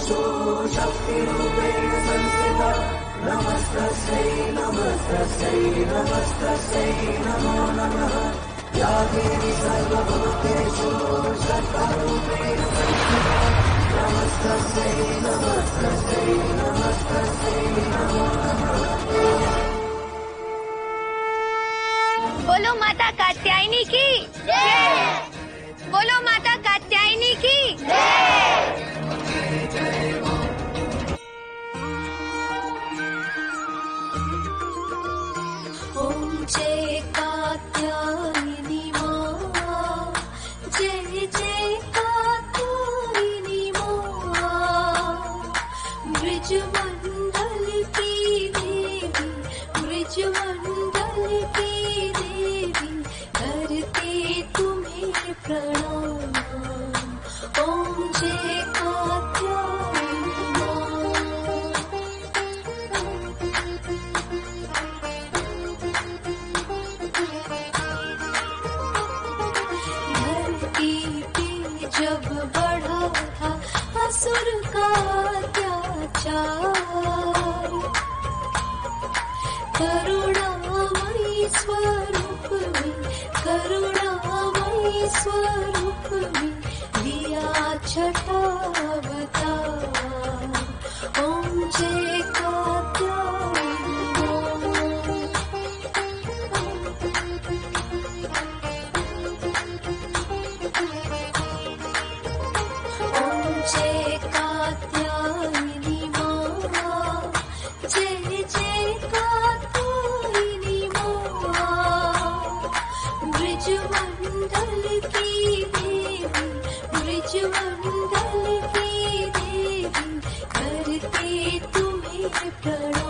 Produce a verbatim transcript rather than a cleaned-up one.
बोलो माता कात्यायनी की जय। बोलो माता कात्यायनी की जय। ओम जय कात्यायनी माँ, जय जय कात्यायनी माँ। ब्रजमंडल की देवी, ब्रजमंडल की देवी, करते तुम्हें प्रणाम। ओम जय कात्यायनी माँ। धरती पे जब बढ़ा था असुर का अत्याचार, करुणामयी स्वरूप में, करुणामयी स्वरूप में दिया छठा अवतार। ओम जय कात्यायनी ओम जय कात्यायनी माँ, जय जय कात्यायनी माँ। ब्रजमंडल की देवी, ब्रजमंडल की देवी, करते तुम्हें प्रणाम।